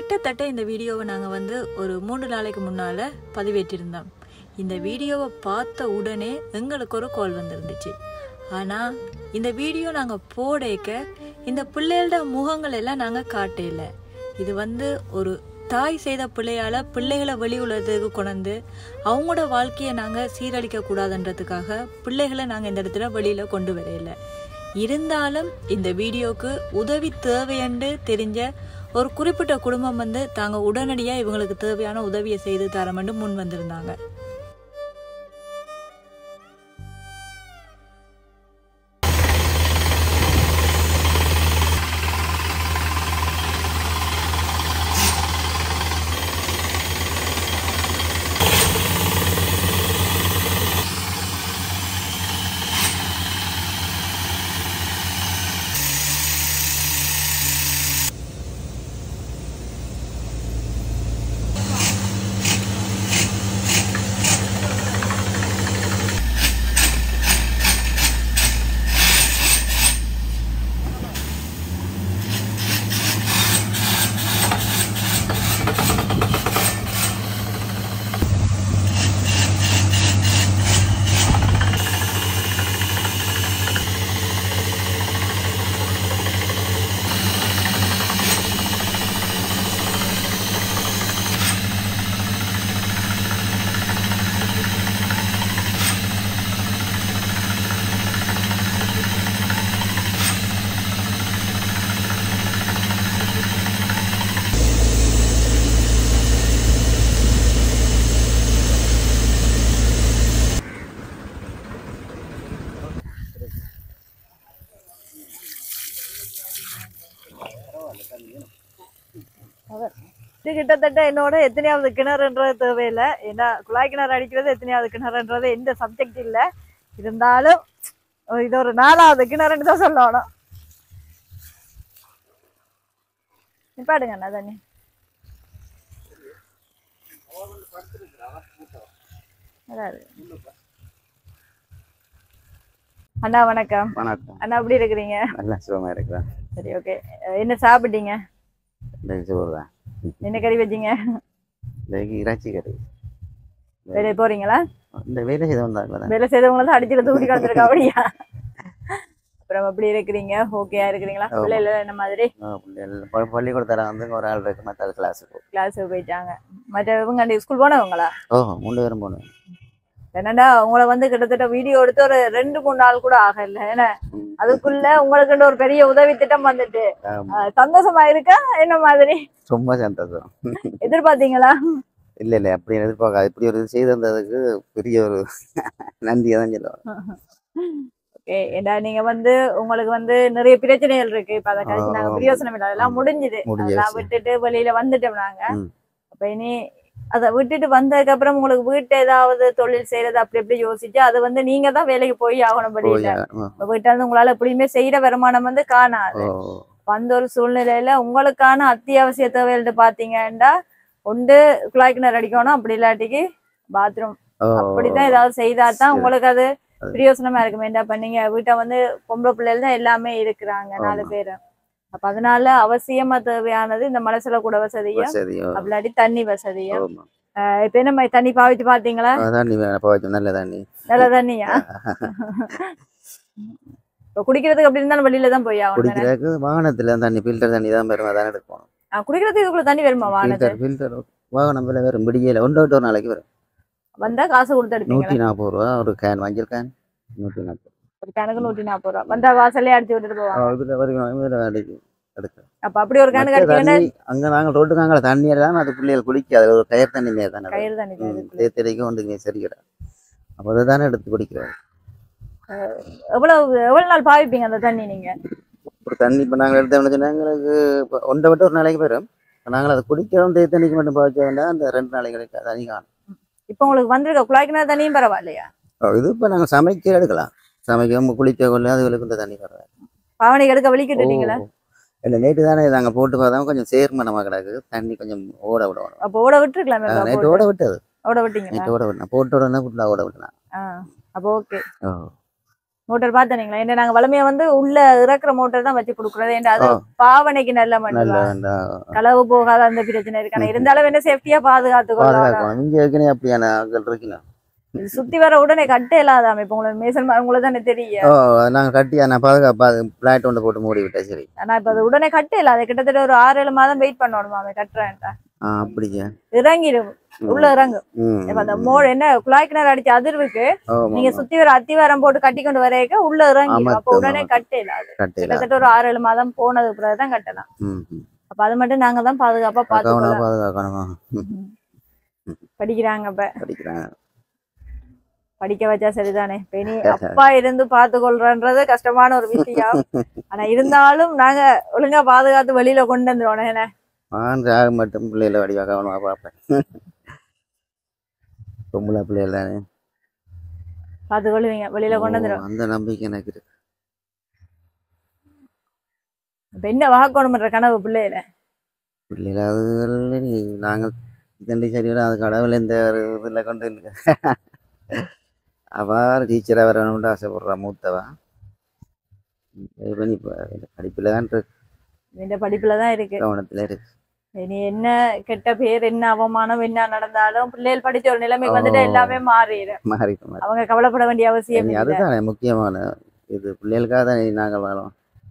கிட்டத்தட்ட இந்த வீடியோவை நாங்கள் வந்து ஒரு 3 நாளைக்கு முன்னால் பதிவேற்றிருந்தோம். இந்த வீடியோவை பார்த்த உடனே எங்களுக்கு ஒரு கால் வந்துருந்துச்சு. ஆனால் இந்த வீடியோ நாங்கள் போடேக்க இந்த பிள்ளைகளோட முகங்கள் எல்லாம் நாங்கள் காட்டையில. இது வந்து ஒரு தாய் செய்த பிள்ளையால் பிள்ளைகளை வெளி உலகத்துக்கு கொண்டு அவங்களோட வாழ்க்கையை நாங்கள் சீரழிக்க கூடாதுன்றதுக்காக பிள்ளைகளை நாங்கள் இந்த இடத்துல வெளியில் கொண்டு வரையில. இருந்தாலும் இந்த வீடியோவுக்கு உதவி தேவையென்று தெரிஞ்ச ஒரு குறிப்பிட்ட குடும்பம் வந்து தாங்க உடனடியாக இவங்களுக்கு தேவையான உதவியை செய்து தரமென்று முன் வந்திருந்தாங்க. இது கிட்டத்தட்ட என்னோட எத்தனையாவது கிணறுன்றது தேவையில்லை. ஏன்னா குழாய் கிணறு அடிக்கிறது எத்தனையாவது கிணறுன்றது எந்த சப்ஜெக்ட் இல்லை. இருந்தாலும் இது ஒரு 4வது கிணறுன்னு தான் சொல்லணும். நிப்பாடுங்க அண்ணா தண்ணி. அண்ணா வணக்கம். வணக்கம் அண்ணா எப்படி இருக்கிறீங்க? நல்லா சுகமா இருக்கிறேன். சரி, ஓகே. என்ன சாப்பிட்டீங்க? சோறு தான். என்ன கறி வச்சீங்க? இறைச்சி கறி. வேலையை போறீங்களா? இந்த வேலை செய்த வந்தாங்க. வேலை செய்தவங்கள தான் அடிச்சுட்டு தூக்கி கலந்துருக்கா அப்படியா? அப்புறம் எப்படி இருக்கிறீங்க? ஓகேயா இருக்கிறீங்களா? பிள்ளைல என்ன மாதிரி? பள்ளிக்கூடத்தில் வந்து ஒரு ஆள் இருக்கு, மற்ற கிளாஸுக்கு போயிட்டாங்க. மற்றவங்க ஸ்கூல் போனவங்களா? 3 பேரும் போனோம். என்னடா உங்களை வந்து கிட்டத்தட்ட வீடியோ எடுத்து ஒரு 2-3 நாள் கூட ஆகல. ஏன்னா அதுக்குள்ள உங்களுக்கு ஒரு பெரிய உதவி திட்டம் வந்துட்டு சந்தோஷமா இருக்கா? என்ன மாதிரி? ரொம்ப சந்தோஷம். எதிர்பார்த்தீங்களா? இல்ல அப்படி எதிர்பார்க்காது. இப்படி ஒரு இது செய்து வந்ததுக்கு பெரிய ஒரு நன்றியை தான் சொல்லுவோம். ஓகே. ஏண்டா நீங்க வந்து உங்களுக்கு வந்து நிறைய பிரச்சனைகள் இருக்கு. இப்ப அதை கழிச்சு நாங்க பிரயோசனம் இல்லை, அதெல்லாம் முடிஞ்சுது. அதெல்லாம் விட்டுட்டு வெளியில வந்துட்டோம் நாங்க. அப்ப இனி அதை விட்டுட்டு வந்ததுக்கு அப்புறம் உங்களுக்கு வீட்டு ஏதாவது தொழில் செய்யறது அப்படி எப்படி யோசிச்சு அது வந்து நீங்க தான் வேலைக்கு போய் ஆகணும். வெளியில வீட்டுல இருந்து உங்களால எப்படியுமே செய்யற வருமானம் வந்து காணாது. அந்த ஒரு சூழ்நிலையில உங்களுக்கான அத்தியாவசிய தேவைகள் பாத்தீங்கன்னா ஒன்று குழாய் கிணறு அடிக்கணும், அப்படி இல்லாட்டிக்கு பாத்ரூம். அப்படித்தான் ஏதாவது செய்தாதான் உங்களுக்கு அது பிரயோசனமா இருக்குமே. என்ன பண்ணீங்க? வீட்டை வந்து பொம்பளை பிள்ளைகள் தான் எல்லாமே இருக்கிறாங்க, 4 பேரு. அப்ப அதனால அவசியமா தேவையானது இந்த மலசல கூட வசதியும் அப்படி தண்ணி வசதியும். இப்ப என்ன தண்ணி பாவிச்சு பாத்தீங்களா? நல்ல தண்ணி. நல்ல தண்ணியா? இப்ப குடிக்கிறதுக்கு அப்படி இருந்தாலும் வெளியில தான் போய் ஆகணும். வாகனத்துல தண்ணி ஃபில்டர் தண்ணி தான் பெருமா தான் எடுக்கணும். குடிக்கிறதுக்கு இதுக்குள்ள தண்ணி வருமா? ஃபில்டர் வாகனம் வரும், பிடிக்கல 1 நாளைக்கு வரும். வந்தா காசு கொடுத்து எடுப்பீங்க. 140 ரூபா ஒரு கேன், மஞ்சள் கேன் 140. ஒரு கேனுக்கு 140 ரூபா. வந்தா வாசல்லே அடிச்சு விட்டுட்டு போவாங்க. அப்ப அப்படி ஒரு கேனு கட்டிங்கன்னா அங்க நாங்க ரோட்டுக்கு அங்க தண்ணி எல்லாம் அது பிள்ளைகள் குடிக்காது. ஒரு கயிறு தண்ணி மேல தானே, கயிறு தண்ணி தேத்தரைக்கும் ஒன்றுமே சரிக்கிட. அப்ப அதுதானே எடுத்து குடிக்கிறோம். எவ்வளவு நாள் பாவிப்பீங்க அந்த தண்ணி நீங்க? ஒரு தண்ணி இப்ப நாங்க எடுத்தோம்னு எங்களுக்கு 1 விட்டு ஒரு நாளைக்கு வரும். நாங்கள் அதை குடிக்கிறோம். தேத்தண்ணிக்கு மட்டும் பாவிச்ச வேண்டாம். அந்த 2 நாளைக்கு தண்ணி காணும். இப்ப உங்களுக்கு வந்திருக்க குழாய்க்கிணறு தண்ணியும் பரவாயில்லையா? இது இப்ப நாங்க சமைக்க எடுக்கலாம். சமைக்க குளிக்க கொள்ள அதுகளுக்கு இந்த தண்ணி பரவாயில்ல. பாவனை எடுக்க வலிக்கிட்டீங்களா? இல்லை, நேற்று தானே நாங்கள் போட்டு பார்த்தோம். கொஞ்சம் சேர்மனமாக கிடக்கு. தண்ணி கொஞ்சம் ஓட விடணும். அப்போ ஓட விட்டுருக்கலாம். நேற்று ஓட விட்டது. ஓட விட்டீங்க? நேற்று ஓட விட்டேன். போட்டு உடனே ஃபுல்லாக ஓட விட்டேன். அப்போ ஓகே. மோட்டார் பாத்தீங்களா? என்ன நாங்க வளமையா வந்து உள்ள இறக்குற மோட்டார் தான் வச்சு கொடுக்குறது. ஏன்னா அது பாவனைக்கு நல்ல மண் களவு போகாத அந்த பிரச்சனை இருக்கு. ஆனா இருந்தாலும் என்ன சேஃப்டியா பாதுகாத்து கொள்ளலாம். இங்க ஏற்கனவே அப்படியான ஆட்கள் இருக்கலாம். சுத்தி வர உடனே கட்ட இல்லாதாம இப்ப உங்களுக்கு மேசன் உங்களுக்கு தானே தெரியும். நாங்க கட்டி நான் பாதுகாப்பா பிளாட் ஒன்று போட்டு மூடி விட்டேன். சரி. ஆனா இப்ப அது உடனே கட்ட இல்ல. அது கிட்டத்தட்ட ஒரு 6-7 மாதம் வெயிட் பண்ணணுமாமே கட்டுறேன்டா. அப்படியா? இறங்கிடும் உள்ள இறங்கும். இப்ப அந்த மோடு என்ன குழாய் கிணறு அடிச்ச அதிர்வுக்கு நீங்க சுத்தி வர அத்திவாரம் போட்டு கட்டி கொண்டு வரைக்க உள்ள இறங்கிடும். அப்ப உடனே கட்ட இல்லாது. கிட்டத்தட்ட ஒரு 6-7 மாதம் போனது பிறகுதான் கட்டலாம். அப்ப அது மட்டும் நாங்க தான் பாதுகாப்பா பாத்துக்கலாம். படிக்கிறாங்க அப்ப படிக்கிறாங்க. படிக்க வச்சா சரிதானே. இனி அப்பா இருந்து பார்த்து கொள்றன்றது கஷ்டமான ஒரு விஷயம். ஆனா இருந்தாலும் நாங்க ஒழுங்கா பாதுகாத்து வெளியில கொண்டு வந்துருவோம். மட்டும் பிள்ளைகளை வடிவா கவனமா பார்ப்பேன். பொம்பளை பிள்ளைகள் தானே பார்த்து கொள்வீங்க, வெளியில கொண்டு வந்துருவோம். அந்த நம்பிக்கை எனக்கு இருக்கு. இப்ப என்ன வாக்கணும்ன்ற கனவு பிள்ளையில பிள்ளைகள் நாங்கள் இதண்டி சரியோட அது கடவுள் எந்த இதில் கொண்டு அவள் டீச்சராக வரணும்னு ஆசைப்படுறா மூத்தவா. படிப்புல தான் இருக்கு. இந்த படிப்புல தான் இருக்கு, கவனத்துல இருக்கு. இனி என்ன கெட்ட பேர் என்ன அவமானம் என்ன நடந்தாலும் பிள்ளைகள் படிச்ச ஒரு நிலைமைக்கு வந்துட்டு எல்லாமே மாறிடும். அவங்க கவலைப்பட வேண்டிய அவசியம் இல்லை. அதுதானே முக்கியமான இது. பிள்ளைகளுக்காக தான் நாங்கள் வாழோம்.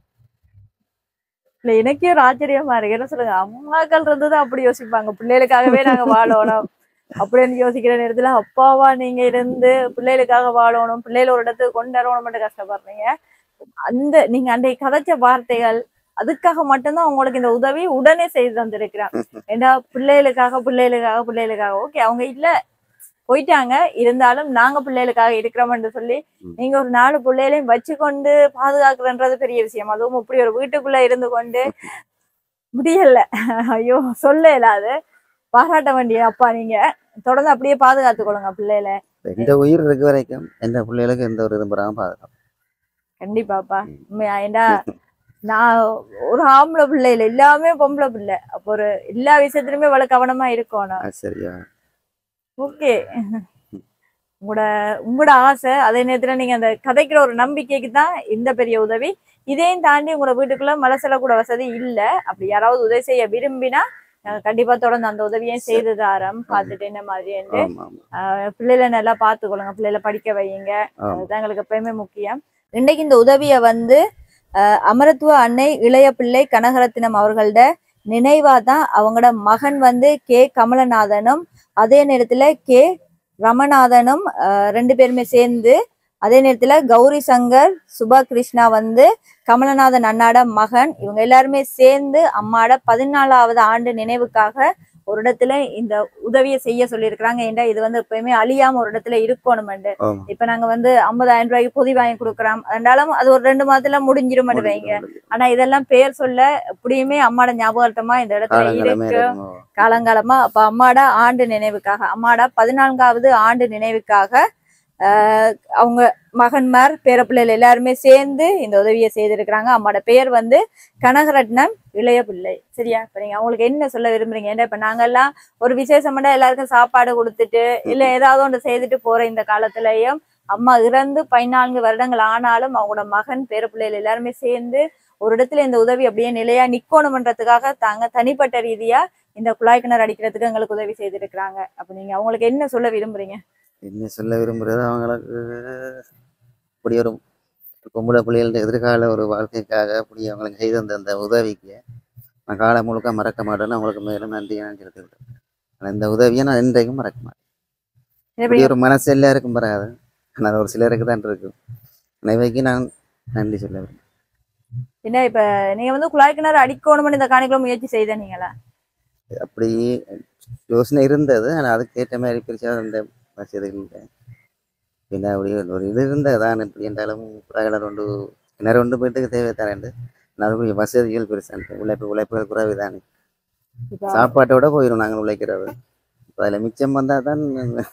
இல்லை, எனக்கே ஒரு ஆச்சரியமா இருக்கு. என்ன சொல்லுங்க, அம்மாக்கள் இருந்தது அப்படி யோசிப்பாங்க, பிள்ளைகளுக்காகவே நாங்க வாழணும் அப்படின்னு யோசிக்கிற நேரத்துல அப்பாவா நீங்க இருந்து பிள்ளைகளுக்காக வாழணும், பிள்ளைகள் ஒரு இடத்துக்கு கொண்டு வரணும்னு கஷ்டப்படுறீங்க. அந்த நீங்க அன்றைக்கு கதைச்ச வார்த்தைகள் அதுக்காக மட்டும்தான் உங்களுக்கு இந்த உதவி உடனே செய்து தந்திருக்கிறான். ஏன்னா பிள்ளைகளுக்காக பிள்ளைகளுக்காக பிள்ளைகளுக்காக ஓகே அவங்க இல்ல போயிட்டாங்க, இருந்தாலும் நாங்க பிள்ளைகளுக்காக இருக்கிறோம்னு சொல்லி நீங்க ஒரு 4 பிள்ளைகளையும் வச்சுக்கொண்டு பாதுகாக்கிறன்றது பெரிய விஷயம். அதுவும் இப்படி ஒரு வீட்டுக்குள்ள இருந்து கொண்டு முடியல. ஐயோ சொல்ல இல்லாது பாராட்ட வேண்டிய அப்பா. நீங்க தொடர்ந்து அப்படியே பாதுகாத்து கொள்ளுங்க பிள்ளைகளை. எந்த உயிர் இருக்க வரைக்கும் எந்த பிள்ளைகளுக்கு எந்த ஒரு இதுவும் வராம பாதுகாப்பு. கண்டிப்பாப்பா. ஏண்டா நான் ஒரு ஆம்பளை பிள்ளை இல்லை, எல்லாமே பொம்பளை பிள்ளை. அப்போ ஒரு எல்லா விஷயத்துலயுமே இவ்வளவு கவனமா இருக்கணும். சரியா? ஓகே. உங்களோட ஆசை, அதே நேரத்துல நீங்க அந்த கதைக்கிற ஒரு நம்பிக்கைக்கு தான் இந்த பெரிய உதவி. இதையும் தாண்டி உங்களோட வீட்டுக்குள்ள மலசல கூட வசதி இல்லை. அப்படி யாராவது உதவி செய்ய விரும்பினா கண்டிப்பா தொடர்ந்து அந்த உதவியும் செய்து தாரம் பார்த்துட்டு என்ன மாதிரி பிள்ளைகளை நல்லா பார்த்துக்கொள்ளுங்க, பிள்ளைகளை படிக்க வையுங்க. அதுதான் எங்களுக்கு எப்பயுமே முக்கியம். இன்றைக்கு இந்த உதவியை அமரத்துவ அன்னை இளைய பிள்ளை கனகரத்தினம் அவர்களோட நினைவா தான் அவங்களோட மகன் கே கமலநாதனும் அதே நேரத்துல கே ரமநாதனும் 2 பேருமே சேர்ந்து, அதே நேரத்துல கௌரி சங்கர் சுபா கிருஷ்ணா கமலநாதன் அண்ணாட மகன், இவங்க எல்லாருமே சேர்ந்து அம்மாட 14வது ஆண்டு நினைவுக்காக ஒரு இடத்துல இந்த உதவியை செய்ய சொல்லியிருக்கிறாங்க. ஏன்டா இது எப்பயுமே அழியாம ஒரு இடத்துல இருக்கணும். இப்ப நாங்க 50,000 ரூபாய்க்கு பொதி வாங்கி கொடுக்குறோம், அதனாலும் அது ஒரு 2 மாதத்துல முடிஞ்சிரும் வைங்க. ஆனா இதெல்லாம் பேர் சொல்ல எப்படியுமே அம்மாட ஞாபகார்த்தமா இந்த இடத்துல இருக்கு காலங்காலமா. அப்ப அம்மாட ஆண்டு நினைவுக்காக, அம்மாட 14வது ஆண்டு நினைவுக்காக அவங்க மகன்மார் பேரப்பிள்ளைகள் எல்லாருமே சேர்ந்து இந்த உதவியை செய்திருக்கிறாங்க. அம்மாட பெயர் கனகரட்னம் இளைய பிள்ளை. சரியா? இப்ப நீங்க அவங்களுக்கு என்ன சொல்ல விரும்புறீங்க? ஏன்னா இப்ப நாங்கெல்லாம் ஒரு விசேஷம்னா எல்லாருக்கும் சாப்பாடு கொடுத்துட்டு இல்ல ஏதாவது ஒன்று செய்துட்டு போற இந்த காலத்திலயும் அம்மா இறந்து 14 வருடங்கள் ஆனாலும் அவங்களோட மகன் பேரப்பிள்ளைகள் எல்லாருமே சேர்ந்து ஒரு இடத்துல இந்த உதவி அப்படியே நிலையா நிக்கணும்ன்றதுக்காக தாங்க தனிப்பட்ட ரீதியா இந்த குழாய் கிணறு அடிக்கிறதுக்கு எங்களுக்கு உதவி செய்திருக்கிறாங்க. அப்ப நீங்க அவங்களுக்கு என்ன சொல்ல விரும்புறீங்க? என்ன சொல்ல விரும்புறது, அவங்களுக்கு இப்படி ஒரு பொம்பளை பிள்ளைகளோட எதிர்கால ஒரு வாழ்க்கைக்காக அப்படி அவங்களுக்கு செய்த அந்த உதவிக்கு நான் காலம் முழுக்க மறக்க மாட்டேன்னு அவங்களுக்கு மேலும் நன்றி நினைச்சிருக்கேன். ஆனால் இந்த உதவியை நான் இன்றைக்கும் மறக்க மாட்டேன். இப்படி ஒரு மனசு எல்லாருக்கும் வராது, ஆனால் ஒரு சிலருக்கு தான் இருக்கும். நினைவைக்கு நான் நன்றி சொல்ல விரும்புகிறேன். என்ன இப்ப நீங்க குழாய் கிணறு அடிக்கணும்னு இந்த காணிக்குள்ள முயற்சி செய்த நீங்களா? அப்படி யோசனை இருந்தது, ஆனால் அதுக்கேற்ற மாதிரி பிரிச்சா அந்த வசதிகள் இல்லை. பின்ன அப்படி ஒரு இது இருந்ததான் எப்படி என்றாலும் கிணறு ஒன்று போயிட்டு தேவை தரேன். அதுக்குரிய வசதிகள் பெருசாக உழைப்புகள் குறைவு தானே. சாப்பாட்டோட போயிடும் நாங்கள் உழைக்கிறது. இப்போ அதில் மிச்சம் வந்தால் தான்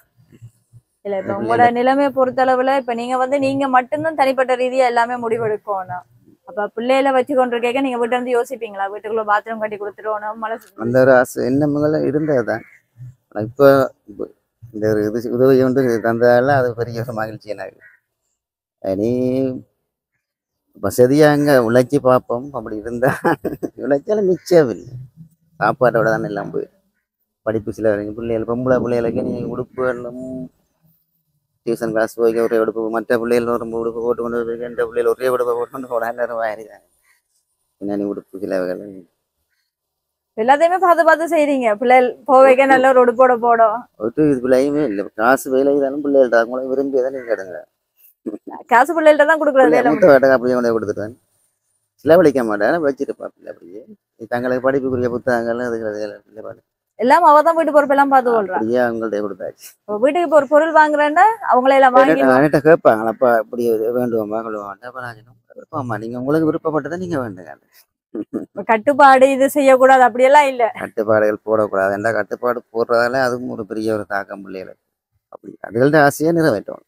இல்லை. இப்போ உங்களோட நிலைமையை பொறுத்தளவில் இப்போ நீங்கள் நீங்க மட்டும்தான் தனிப்பட்ட ரீதியாக எல்லாமே முடிவெடுக்கணும். அப்போ பிள்ளைகளை வச்சு கொண்டிருக்க நீங்கள் வீட்டை யோசிப்பீங்களா? வீட்டுக்குள்ள பாத்ரூம் கட்டி கொடுத்துருவோம் அந்த ஒரு ஆசை எண்ணங்களை இருந்தது தான். இப்போ இந்த ஒரு உதவி ஒன்று தந்ததால அது பெரிய ஒரு மகிழ்ச்சி எனக்கு. நீ வசதியாக அங்கே உழைச்சி பார்ப்போம். அப்படி இருந்தால் உழைச்சாலும் மிச்சம் இல்லை. சாப்பாட்டோட தானே எல்லாம் போய் படிப்பு சில பிள்ளைகள் பொம்பளை பிள்ளைகளுக்கு நீ உடுப்பு எல்லாம் டியூஷன் கிளாஸ் போய் ஒரே உடுப்பு, மற்ற பிள்ளைகள் ரொம்ப உடுப்பு போட்டு கொண்டு போய் எந்த பிள்ளைகள் ஒரே உடுப்பை போட்டு கொண்டு போட எல்லாரும் வாரிதான் பின்னாடி உடுப்பு சிலவுகள் எல்லாத்தையுமே பார்த்து பார்த்து செய்றீங்க. பிள்ளைகள் போவைக்க நல்ல ஒரு உடுப்போட போடும். ஒட்டு இது பிள்ளையுமே இல்லை. காசு வேலை தானே பிள்ளைகள்ட்ட அவங்கள விரும்பி தான் நீங்கள் கேடுங்க. காசு பிள்ளைகள்ட்ட தான் கொடுக்குறது வேலை. மூத்த வேட்டை அப்படியே கொண்டு கொடுத்துட்டேன். செலவழிக்க மாட்டேன், வச்சுருப்பா பிள்ளை அப்படியே. தங்களுக்கு படிப்புக்குரிய புத்தகங்கள் அதுக்கு எல்லாம் அவதான் வீட்டு பொறுப்பு எல்லாம் பார்த்து கொள்றான். அப்படியே அவங்கள்ட்ட கொடுத்தாச்சு. வீட்டுக்கு இப்போ ஒரு பொருள் வாங்குறேன்னா அவங்களே எல்லாம் வாங்கி என்கிட்ட கேட்பாங்களப்பா இப்படி வேண்டுவோம்மா கொள்ளுவாங்க. அப்போ நான் விருப்பம்மா நீங்கள் உங்களுக்கு விருப்பப்பட்டதை நீங்கள் வேண்டுங்க. கட்டுப்பாடு இது செய்யக்கூடாது அப்படியெல்லாம் இல்ல. கட்டுப்பாடுகள் போடக்கூடாது. எந்த கட்டுப்பாடு போடுறதால அதுவும் ஒரு பெரிய ஒரு தாக்கம் பிள்ளைகளுக்கு. அப்படி அதுகள்ட்ட ஆசையா நிறைவேற்றணும்.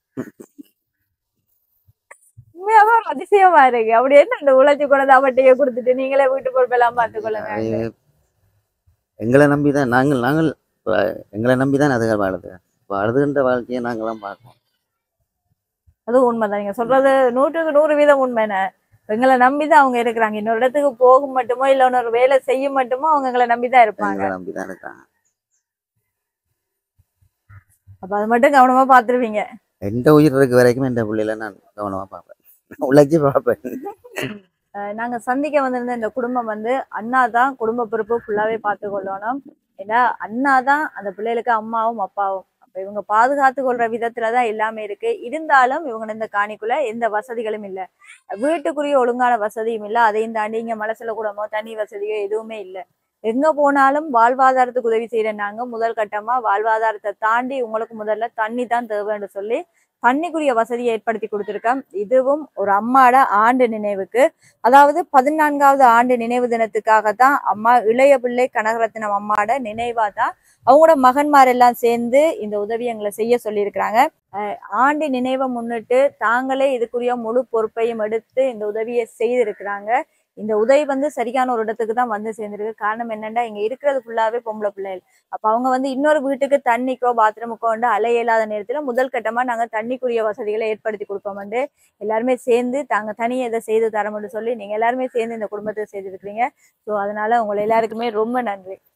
உண்மையாவே ஒரு அதிசயமா இருக்கு. அப்படி என்ன அந்த உழைச்சி கொண்டு அவட்டையே கொடுத்துட்டு நீங்களே வீட்டு பொறுப்பு எல்லாம் பார்த்துக்கொள்ளுங்க. எங்களை நம்பிதான் நாங்கள் எங்களை நம்பிதான் அதுகள் வாழுது. வாழுதுன்ற வாழ்க்கையை நாங்களாம் பார்க்கணும். அது உண்மைதான். நீங்க சொல்றது 100% உண்மைன்னு. எங்களை நம்பிதான் அவங்க இருக்கிறாங்க. இன்னொரு இடத்துக்கு போகும் மட்டுமோ இல்ல இன்னொரு வேலை செய்யும் மட்டுமோ அவங்க எங்களை நம்பிதான் இருப்பாங்க. நம்பிதான் இருக்காங்க. அப்ப அது மட்டும் கவனமா பாத்துருவீங்க. எந்த உயிர் இருக்க வரைக்கும் எந்த பிள்ளைல நான் கவனமா பார்ப்பேன், உழைச்சி பார்ப்பேன். நாங்க சந்திக்க வந்திருந்த இந்த குடும்பம் வந்து அண்ணா தான் குடும்ப பொறுப்பு ஃபுல்லாவே பார்த்து கொள்ளணும். ஏன்னா அண்ணா தான் அந்த பிள்ளைகளுக்கு அம்மாவும் அப்பாவும். அப்ப இவங்க பாதுகாத்து கொள்ற விதத்துலதான் எல்லாமே இருக்கு. இருந்தாலும் இவங்க இந்த காணிக்குள்ள எந்த வசதிகளும் இல்லை. வீட்டுக்குரிய ஒழுங்கான வசதியும் இல்லை. அதையும் தாண்டி இங்க மலசல கூடமோ தண்ணி வசதியோ எதுவுமே இல்லை. எங்க போனாலும் வாழ்வாதாரத்துக்கு உதவி செய்யற நாங்க முதல் கட்டமா வாழ்வாதாரத்தை தாண்டி உங்களுக்கு முதல்ல தண்ணி தான் தேவைன்னு சொல்லி தண்ணிக்குரிய வசதியை ஏற்படுத்தி கொடுத்துருக்கோம். இதுவும் ஒரு அம்மாட ஆண்டு நினைவுக்கு, அதாவது 14வது ஆண்டு நினைவு தினத்துக்காகத்தான் அம்மா இளைய பிள்ளை கனகரத்னம் அம்மாட நினைவா தான் அவங்களோட மகன்மார் எல்லாம் சேர்ந்து இந்த உதவி எங்களை செய்ய சொல்லியிருக்கிறாங்க. ஆண்டு நினைவை முன்னிட்டு தாங்களே இதுக்குரிய முழு பொறுப்பையும் எடுத்து இந்த உதவியை செய்திருக்கிறாங்க. இந்த உதவி வந்து சரியான ஒரு இடத்துக்கு தான் வந்து சேர்ந்திருக்கு. காரணம் என்னன்னா இங்க இருக்கிறது ஃபுல்லாவே பொம்பளை பிள்ளைகள். அப்ப அவங்க வந்து இன்னொரு வீட்டுக்கு தண்ணிக்கோ பாத்ரூமுக்கோ வந்து அலைய இல்லாத நேரத்துல முதல் கட்டமா நாங்க தண்ணிக்குரிய வசதிகளை ஏற்படுத்தி கொடுப்போம். எல்லாருமே சேர்ந்து தாங்க தனியை இதை செய்து தரோம்னு சொல்லி நீங்க எல்லாருமே சேர்ந்து இந்த குடும்பத்தை செய்திருக்கிறீங்க. ஸோ அதனால உங்களை எல்லாருக்குமே ரொம்ப நன்றி.